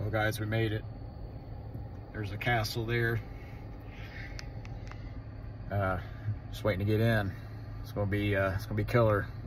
Well guys, we made it. There's a castle there. Just waiting to get in. It's gonna be killer.